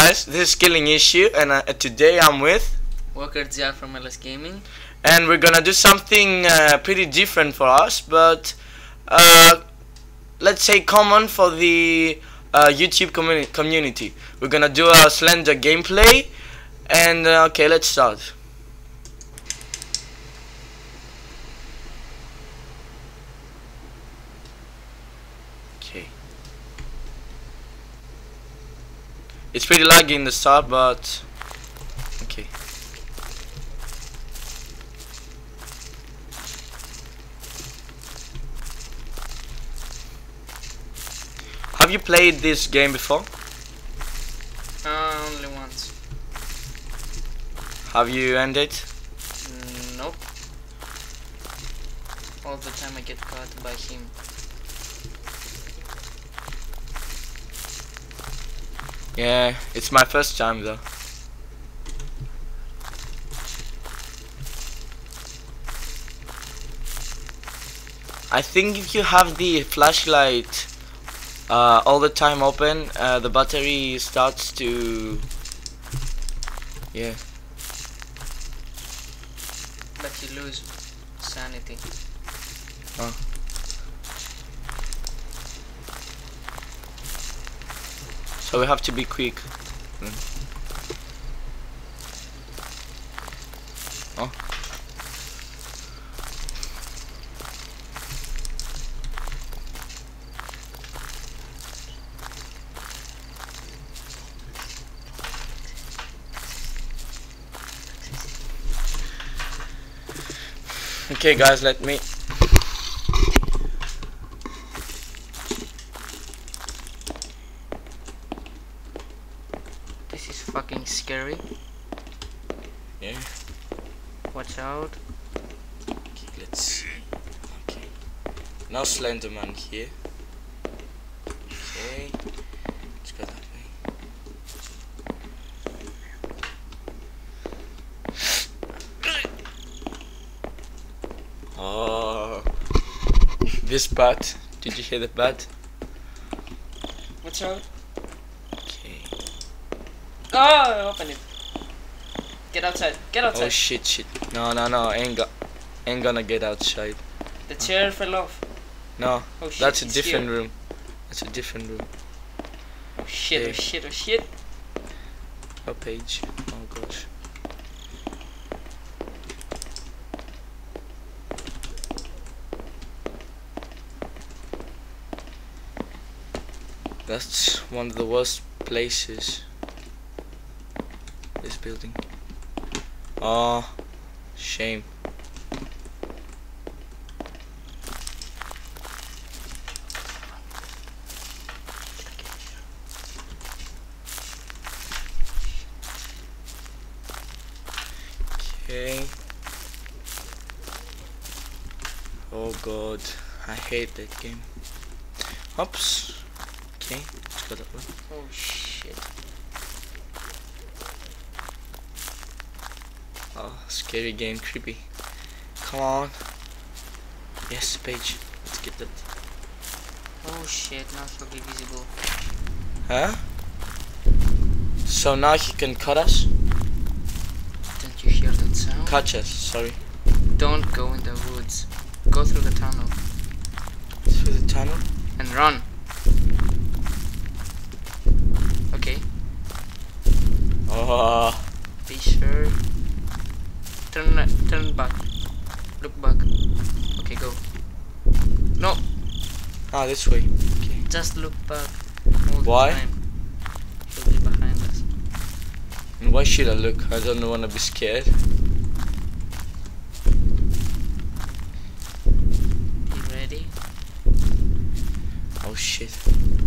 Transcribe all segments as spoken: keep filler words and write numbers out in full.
guys, this is Killing Issue, and uh, today I'm with Walker Jack from L S Gaming, and we're gonna do something uh, pretty different for us, but uh, let's say common for the uh, YouTube communi community. We're gonna do a Slender gameplay, and uh, okay, let's start. Okay. It's pretty laggy in the start, but okay. Have you played this game before? uh, only once. Have you ended? Mm, nope. All the time I get caught by him. Yeah, it's my first time though. I think if you have the flashlight uh, all the time open, uh, the battery starts to, yeah. But you lose sanity. Oh. So we have to be quick. Mm. Oh. Okay guys, let me This is fucking scary. yeah. Watch out. Okay, let's see. Okay. Now Slender Man here. Okay. Let's go that way. Oh, this bat. Did you hear the bat? Watch out. Okay. Oh, open it. Get outside. Get outside. Oh shit, shit. No, no, no. Ain't go ain't gonna get outside. The chair fell off. No, Oh shit. that's a it's different here. room. That's a different room. Oh shit, Okay. oh shit, oh shit. Oh, page. Oh gosh. That's one of the worst places. This building. Oh, shame. Okay. Oh god, I hate that game. Oops. Okay, let's go that way. Oh shit. Oh, scary game, creepy. Come on. Yes, page. Let's get that. Oh shit, now it's probably visible. Huh? So now he can cut us? Don't you hear that sound? Catch us, sorry. Don't go in the woods. Go through the tunnel Through the tunnel? and run. Okay, Oh, be sure. Turn turn back. Look back. Okay, go. No, ah, this way. Okay. just look back all the Why? time. He'll be behind us. And why should I look? I don't want to be scared. You ready? Oh shit.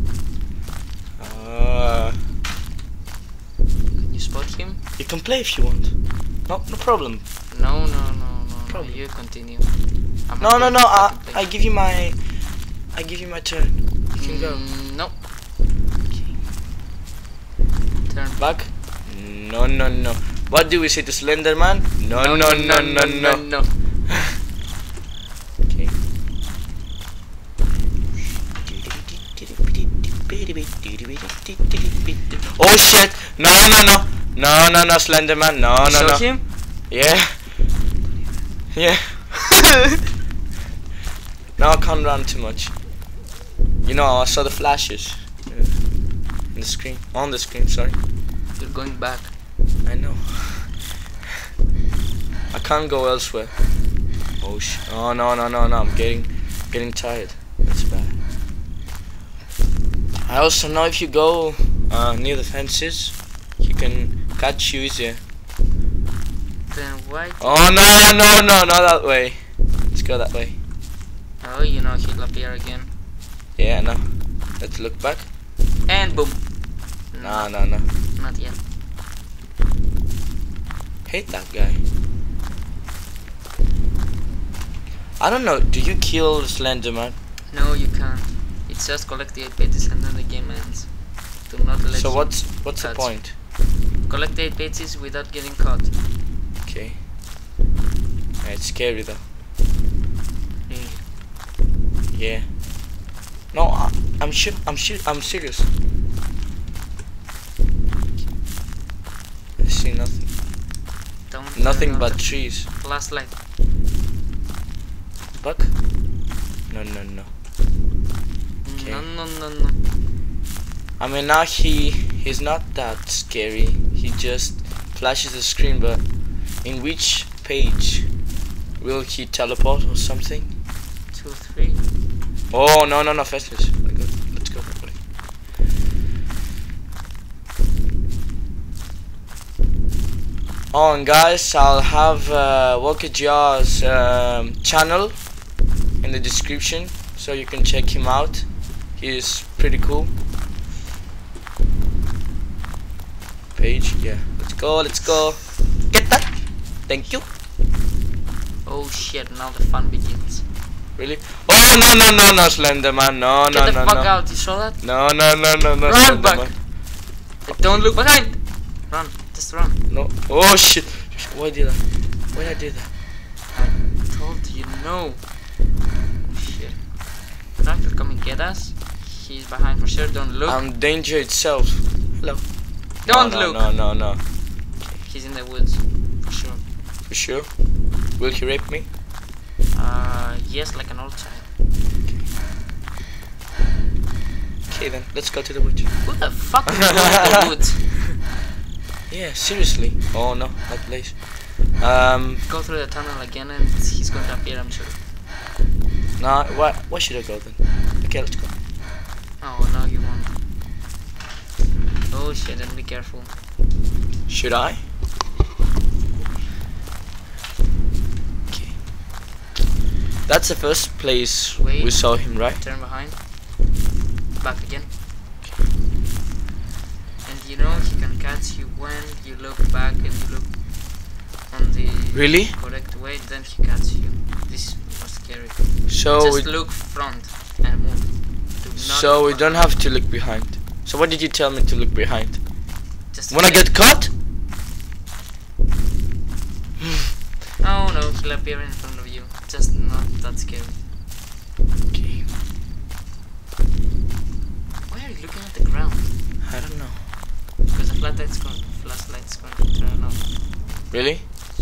Ah, Can you spot him? you can play if you want. No, no problem. No, no, no, no. no. Problem. You continue. I'm No, not no, going no. to I, fucking play. I give you my, I give you my turn. You can go. Mm, no. Okay. Turn Back. No, no, no. What do we say to Slender Man? No, no, no, no, no. no. Okay. Oh shit! No, no, no. No, no, no, Slender Man. No, no, Show no. him? Yeah. Yeah. No, I can't run too much. You know, I saw the flashes. Yeah. In the screen. On the screen, sorry. You're going back. I know. I can't go elsewhere. Oh sh. Oh no no no no! I'm getting, getting tired. That's bad. I also know if you go uh, near the fences, you can catch you easier. Then why? Oh no no no! Not that way. Let's go that way. Oh, you know he'll appear again. Yeah, no. Let's look back. And boom. No no no. Not yet. Hate that guy. I don't know. Do you kill Slender Man? No, you can't. It's just collect the eight pages and then the game ends. Do not let So him what's what's the catch. point? Collect the eight pages without getting caught. Okay. Yeah, it's scary though. Mm. Yeah. No, I, I'm sure. I'm sure. I'm serious. I see nothing. Don't Nothing turn but on trees. the flashlight. Buck? No, no, no. Okay. No, no, no, no. I mean, now he he's not that scary. He just flashes the screen, but in which page will he teleport or something? Two, three. Oh no no no! Fastest. Let's go that way. Oh, and guys, I'll have uh, Walker Jar's um, channel in the description, so you can check him out. He's pretty cool. Page, yeah. Let's go, let's go. Get that. Thank you. Oh shit! Now the fun begins. Really? Oh no no no no, Slender Man! No Get no the no fuck no. out! You saw that? No no no no no. Run Slender back. Man. Don't look behind. Run. Just run. No. Oh shit! Why did I? Why did I do that? I told you no. Oh shit! Frank will come and get us. He's behind for sure. Don't look. I'm danger itself. Hello. Don't no, no, look. No no no. He's in the woods for sure. For sure. Will he rape me? Uh, yes, like an old child. Okay then, let's go to the woods. Who the fuck is going to the woods? Yeah, seriously. Oh no, that place. Um, Go through the tunnel again and he's going to appear, I'm sure. nah, why, why should I go then? Okay, let's go. Oh, no, you won't. Oh shit, then be careful. Should I? Okay. That's the first place Wait. we saw him, right? Turn behind. Back again. And you know he can catch you when you look back and you look on the Really? correct way, then he catches you. This is more scary. So Just we, look front and move. Do not so we look don't behind. have to look behind. So what did you tell me to look behind? Just When I get caught? Oh no, he'll appear in front of you. Just not that scary. Okay. Why are you looking at the ground? I don't know. Because the flashlight's going, flashlight's going to turn off. Really?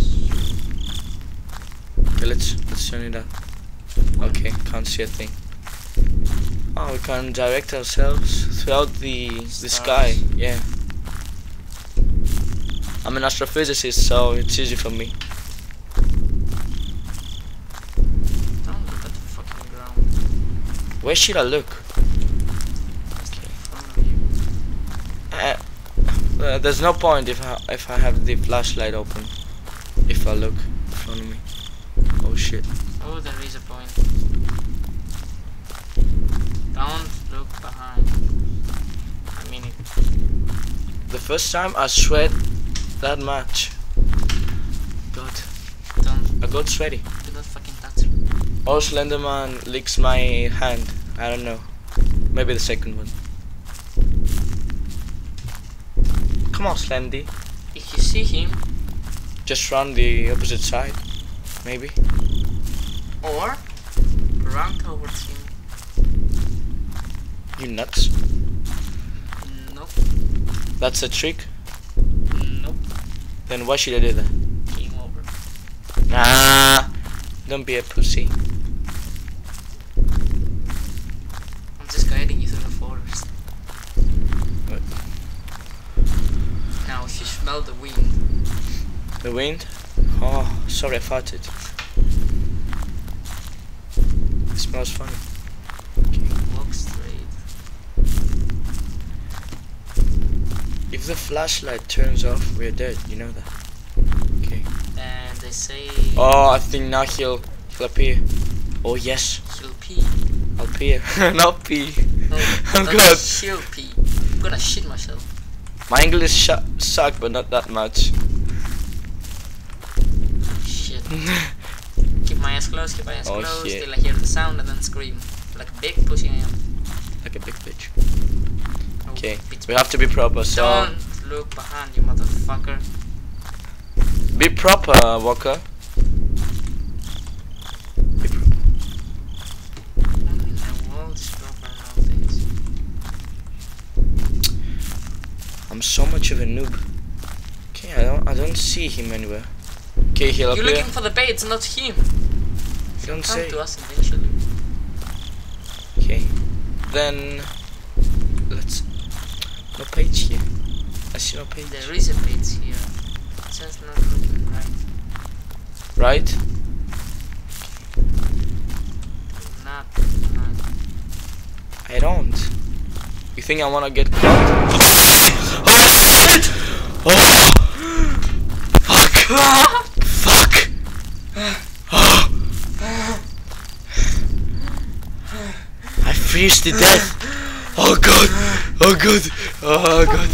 Okay, let's let's turn it up. Okay, can't see a thing. Oh, we can direct ourselves throughout the the sky. Yeah. I'm an astrophysicist, so it's easy for me. Don't look at the fucking ground. Where should I look? Just in front of you. Uh, uh, there's no point if I if I have the flashlight open. If I look in front of me. Oh shit. Oh, there is a point. Don't look behind. I mean it. The first time I sweat that much. God, Don't. I got sweaty. Do not fucking touch it. Oh, Slender Man licks my hand. I don't know. Maybe the second one. Come on, Slendy. If you see him, Just run the opposite side. Maybe. or run towards him. You nuts. Nope. That's a trick. Then why should I do that? Game over. Nah, don't be a pussy. I'm just guiding you through the forest. What? Now, if you smell the wind. The wind? Oh, sorry, I farted. It smells funny. Okay. Walk straight. If the flashlight turns off, we're dead. You know that. Okay. And they say. Oh, I think now he'll he'll appear. Oh yes. He'll pee. I'll appear. Not pee. No, I'm not good. She'll pee. I'm gonna shit myself. My English sh suck, but not that much. Shit. Keep my eyes closed, keep my eyes Oh, closed shit. till I hear the sound and then scream. Like a big pussy I am. Like a big bitch. Oh, Okay, bitch. we have to be proper. So Don't look behind you, motherfucker. be proper, Walker. Be proper. Mm, the world is proper nowadays. I'm so much of a noob. Okay, I don't I don't see him anywhere. Okay, he'll You're appear. looking for the bait, not him. You don't Come say. to us eventually. Okay, then let's. No page here. I see no page. There is a bait here. It's just not looking right. Right? Not behind. I don't. You think I wanna get caught? Oh shit! Oh! Fuck! Fuck! Oh! I freeze to death! Oh god! Oh god! Oh god!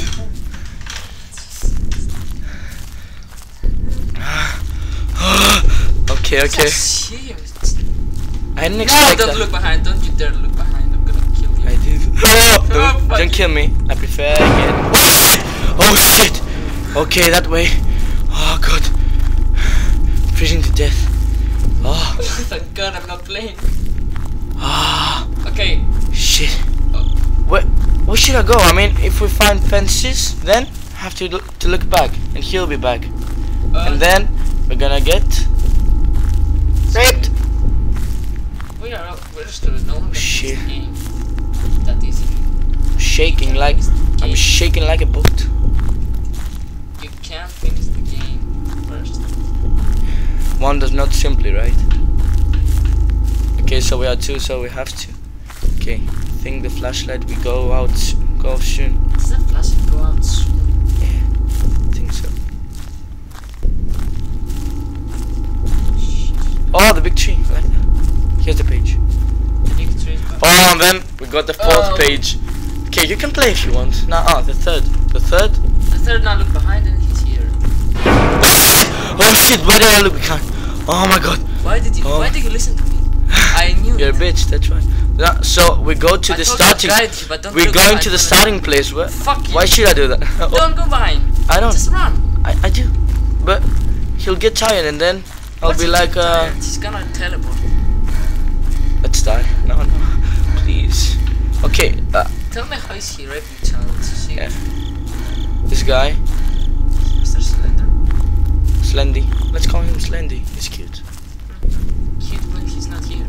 Okay, okay. Shit. I didn't No, expect don't that. look behind. Don't you dare look behind. I'm gonna kill you. I did. Oh, don't, fuck don't you. kill me. I prefer again. Oh shit! Okay, that way. Oh god. Freezing to death. Oh. Thank God I'm not playing. Ah. Okay. Shit. Oh. Where, where should I go? I mean, if we find fences, then have to look, to look back, and he'll be back, Uh, and then we're gonna get raped. We are we're still no one Shit. this game that easy. Shaking like I'm shaking like a boat. You can't finish the game first. One does not simply, right? Okay, so we are two, so we have to. Okay, I think the flashlight we go out, go off soon. Does that flashlight go out soon? Yeah, I think so. Oh, the big tree. I like that. Here's the page. The big tree. Oh, and then we got the fourth Oh. page. Okay, you can play if you want. Nah, ah, the third. The third? The third now look behind and he's here. Oh shit, why did I look behind? Oh my god. Why did you Oh. why did you listen to me? I knew You're a it. bitch, that's right. Yeah, so we go to I the told you to starting. guide you, but don't We're look going behind to the when I- starting place. Where? Fuck you. Why should I do that? Oh, Don't go behind. I don't. Just run. I, I do. But he'll get tired and then I'll What's be he like, get uh, tired? He's gonna teleport. let's die. No, no, please. Okay, uh, Tell me how is he raping child? See, yeah. This guy, Mister Slender. Slendy. Let's call him Slendy. He's cute. Cute when he's not here.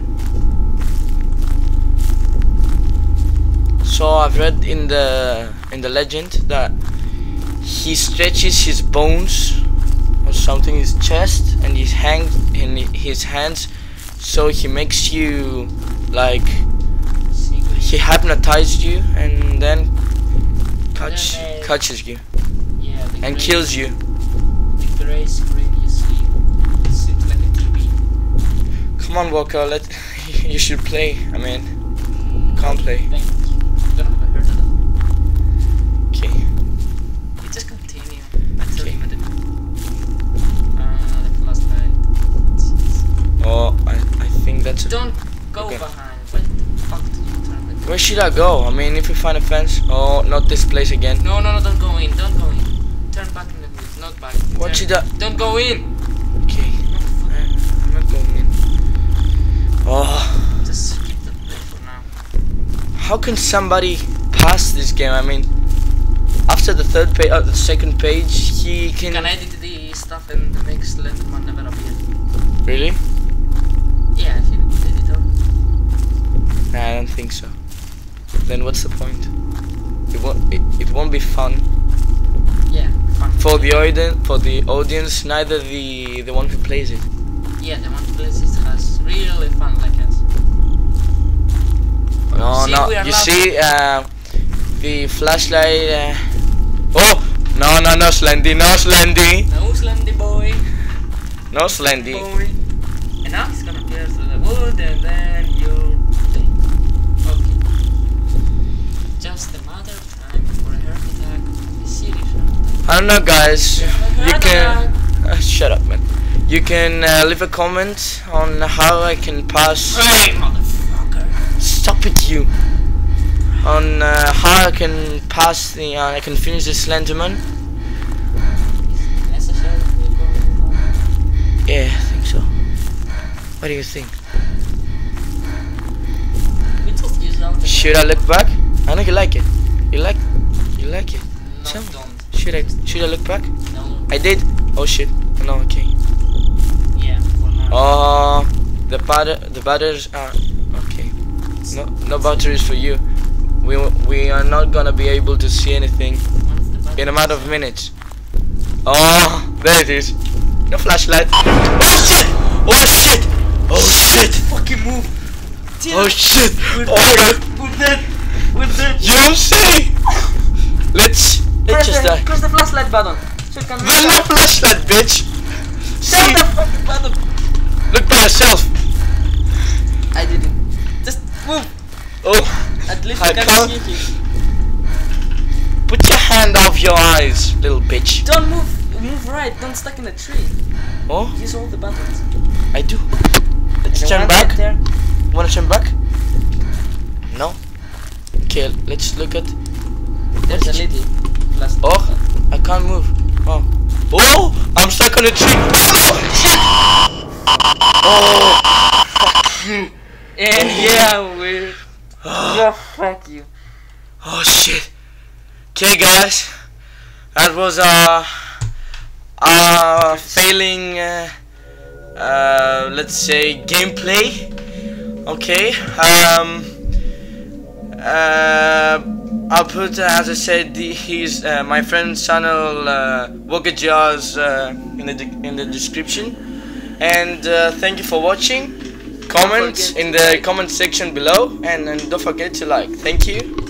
So I've read in the in the legend that he stretches his bones or something, his chest and his hand in his hands, so he makes you like Secret. he hypnotized you and then catch Then, uh, catches you Yeah, the and gray- kills you. The gray screen you see. It seems like a T V. Come on, Walker, let you should play. I mean, can't play. Thank you. Don't have heard of that. Okay. You just continue. I tell Okay. you what to do. Ah, the flashlight. Oh, I I think that's. A, Don't go Okay. behind. Where the fuck did you turn the where should I go? I mean, if we find a fence. Oh, not this place again. No, no, no, don't go in. Don't go in. Turn back in the wood. Not back. What Turn- should I? Don't go in. Okay. I- I'm not going in. Oh. Just skip the play for now. How can somebody pass this game? I mean, after the third page, uh, the second page, he You can. can edit the stuff and the next Slender Man never appeared. Really? Yeah, if you did it all. Nah, I don't think so. Then what's the point? It won't. It, it won't be fun Yeah, fun. for the audience. For the audience, neither the the one who plays it. Yeah, the one who plays it has really fun like us. No, see, no. we are You loud. see, uh, the flashlight. Uh, oh no, no, no, Slendy, no, Slendy, No Slendy boy. no, Slendy. Boy. And now he's gonna appear through the wood and then you'll think. Okay. Just a matter of time before a heart attack. A serious heart attack. I don't know, guys. Yeah, You heart can. Uh, shut up, man. You can uh, leave a comment on how I can pass. Hey, motherfucker. Stop it, you. On uh, how I can pass the. Uh, I can finish the Slender Man. Is it necessary for me going on? Yeah, I think so. What do you think? We just use something. Should I look back? I know you like it. You like. You like it. No, Tell me. don't. Should I? Should I look back? No. I did. Oh shit. No. Okay. Yeah, for now. Oh, the batter. The batteries are. Okay. No. No batteries for you. We we are not gonna be able to see anything Once the button in a matter is of minutes. Oh, there it is. No flashlight. Oh shit! Oh shit! Oh shit! fucking move. Oh shit! We're Oh my god! dead. We're dead. We're dead. You don't say! Let's let's Press just the, die. press the flashlight button. So you can There's no flashlight, bitch! Press See? the fucking button. Look by yourself! I didn't. Just move. Oh, At least I you can can't. see him. Put your hand off your eyes, little bitch. Don't move. Move right. Don't stuck in a tree. Oh, Use all the buttons. I do. Let's And turn once back. you're there, Wanna turn back? No? Okay, let's look at. there's a lady. Plus Oh, I can't move. Oh. Oh, I'm stuck on a tree. Oh, fuck you. And yeah, we're. Yeah, fuck you. Oh shit. Okay, guys, that was our our failing, uh, uh, let's say, gameplay. Okay. Um. Uh. I'll put, uh, as I said, the, his uh, my friend's channel, uh, Jars, uh, in the de in the description. And uh, thank you for watching. Comment in the comment section below, and, and don't forget to like. Thank you.